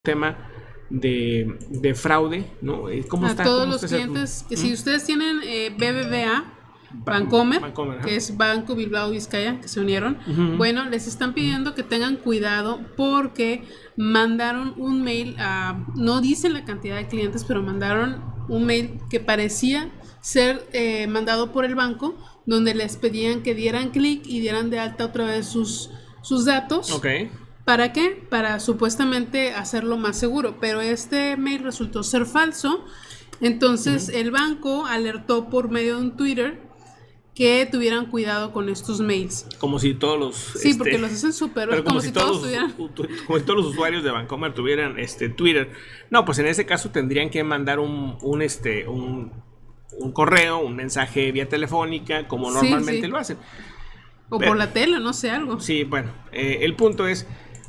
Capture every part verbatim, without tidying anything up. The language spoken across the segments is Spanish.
tema de, de fraude, ¿no? ¿Cómo a está? todos ¿Cómo los está clientes, ese, que ¿Mm? si ustedes tienen eh, B B V A, Bancomer, Bancomer, que es Banco Bilbao Vizcaya, que se unieron, uh-huh. bueno, les están pidiendo que tengan cuidado porque mandaron un mail a, no dicen la cantidad de clientes, pero mandaron un mail que parecía ser eh, mandado por el banco, donde les pedían que dieran clic y dieran de alta otra vez sus, sus datos. Okay. ¿Para qué? Para supuestamente hacerlo más seguro, pero este mail resultó ser falso. Entonces uh-huh. el banco alertó por medio de un Twitter que tuvieran cuidado con estos mails. Como si todos los... Sí, este, porque los hacen súper... Pero como, como si, si todos, todos tuvieran... Como si todos los usuarios de Bancomer tuvieran este Twitter. No, pues en ese caso tendrían que mandar un, un, este, un, un correo, un mensaje vía telefónica, como sí, normalmente sí. lo hacen. O pero, por la tele, no sé, algo. Sí, bueno, eh, el punto es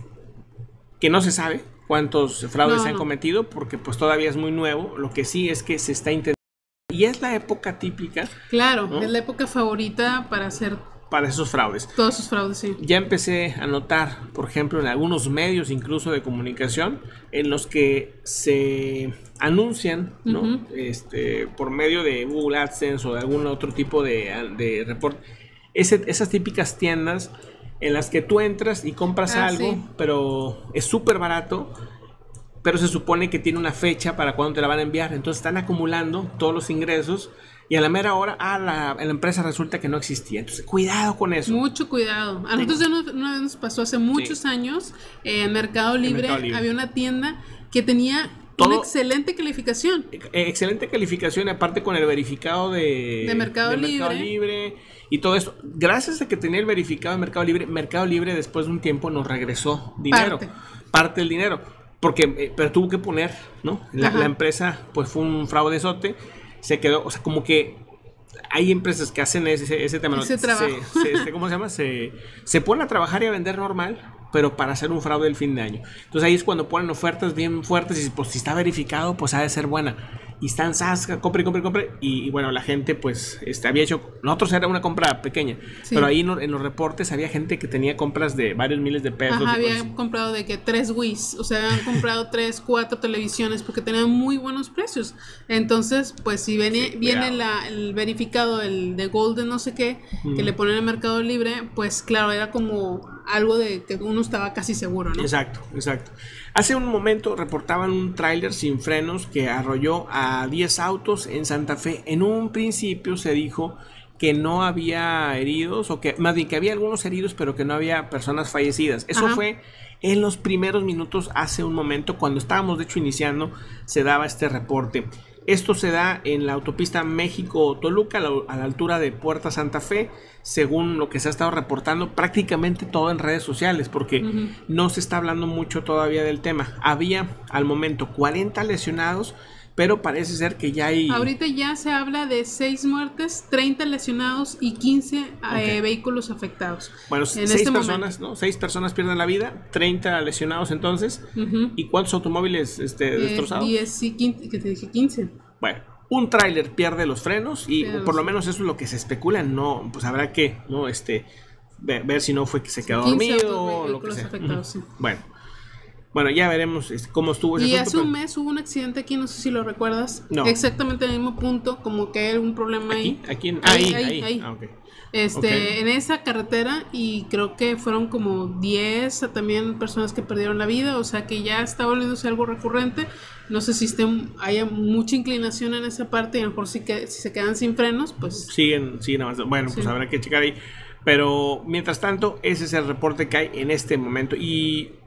que no se sabe cuántos fraudes no, se han no. cometido, porque pues todavía es muy nuevo. Lo que sí es que se está intentando, y es la época típica. Claro, ¿no? Es la época favorita para hacer para esos fraudes. Todos esos fraudes, sí. Ya empecé a notar, por ejemplo, en algunos medios incluso de comunicación, en los que se anuncian, ¿no? Uh-huh. este, por medio de Google AdSense o de algún otro tipo de, de report, ese, esas típicas tiendas en las que tú entras y compras ah, algo, sí. pero es súper barato, pero se supone que tiene una fecha para cuándo te la van a enviar. Entonces están acumulando todos los ingresos y a la mera hora, ah, la, la empresa resulta que no existía. Entonces, cuidado con eso. Mucho cuidado. A nosotros ya nos, una vez nos pasó hace muchos sí. años, eh, en Mercado Libre, Mercado Libre había una tienda que tenía Todo, una excelente calificación. Excelente calificación, aparte con el verificado de, de Mercado, de Libre. Mercado Libre y todo esto. Gracias a que tenía el verificado de Mercado Libre, Mercado Libre después de un tiempo nos regresó dinero. Parte, parte del dinero. Porque, eh, pero tuvo que poner, ¿no? La, la empresa, pues fue un fraudezote, se quedó, o sea, como que hay empresas que hacen ese, ese tema. Ese se, trabajo. Se, se, ¿Cómo se llama? Se, se ponen a trabajar y a vender normal, pero para hacer un fraude del fin de año. Entonces ahí es cuando ponen ofertas bien fuertes y pues si está verificado, pues ha de ser buena. Y están, sasca, compre, compre, compre. Y, y bueno, la gente pues este, había hecho, nosotros era una compra pequeña, sí. pero ahí no, en los reportes había gente que tenía compras de varios miles de pesos. Ajá, había cosas. comprado de que tres Wii's, o sea, habían comprado tres, cuatro televisiones porque tenían muy buenos precios. Entonces, pues si viene, sí, viene la, el verificado, el de Golden no sé qué, mm. que le ponen en Mercado Libre, pues claro, era como algo de que uno estaba casi seguro, ¿no? Exacto, exacto. Hace un momento reportaban un tráiler sin frenos que arrolló a diez autos en Santa Fe. En un principio se dijo que no había heridos, o que más bien que había algunos heridos, pero que no había personas fallecidas. Eso Ajá. fue en los primeros minutos, hace un momento, cuando estábamos de hecho iniciando, se daba este reporte. Esto se da en la autopista México-Toluca, a la, a la altura de Puerta Santa Fe, según lo que se ha estado reportando, prácticamente todo en redes sociales, porque uh-huh. no se está hablando mucho todavía del tema. Había al momento cuarenta lesionados, pero parece ser que ya hay... Ahorita ya se habla de seis muertes, treinta lesionados y quince okay. eh, vehículos afectados. Bueno, seis este personas, momento. ¿no? seis personas pierden la vida, treinta lesionados entonces. Uh-huh. ¿Y cuántos automóviles este, eh, destrozados? diez, sí, quince, que te dije quince. Bueno, un tráiler pierde los frenos y Pero por lo menos eso es lo que se especula. No, pues habrá que, ¿no? Este, ver, ver si no fue que se quedó dormido o lo que sea. Uh-huh. Sí. Bueno. Bueno, ya veremos cómo estuvo ese Y asunto, hace pero... un mes hubo un accidente aquí, no sé si lo recuerdas. No. Exactamente en el mismo punto, como que hay algún problema ¿Aquí? ahí. Aquí, en... ahí, ahí, ahí, ahí. ahí. Ah, okay. Este, okay. En esa carretera, y creo que fueron como diez también personas que perdieron la vida, o sea que ya está volviéndose algo recurrente. No sé si estén, haya mucha inclinación en esa parte, y a lo mejor si, que, si se quedan sin frenos, pues... Siguen, siguen avanzando. Bueno, sí. pues habrá que checar ahí. Pero mientras tanto, ese es el reporte que hay en este momento. Y